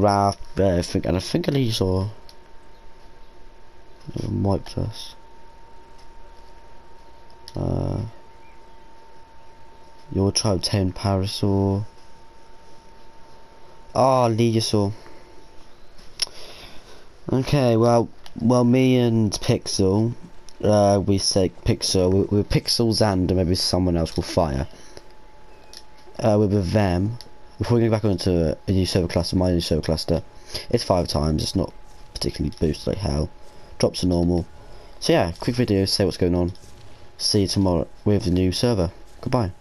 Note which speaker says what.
Speaker 1: Ralph, I think at least or wiped us. Your tribe 10 Parasaur. Oh, Legisaur. Okay, well, me and Pixel, we say Pixel, with Pixel and maybe someone else will fire. With them, before we go back onto a new server cluster, my new server cluster, it's 5 times, it's not particularly boosted like hell. Drops to normal. So yeah, quick video, say what's going on. See you tomorrow with the new server. Goodbye.